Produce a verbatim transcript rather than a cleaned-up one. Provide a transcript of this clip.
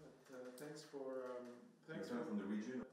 But, uh, thanks for um, thanks You're for from the region.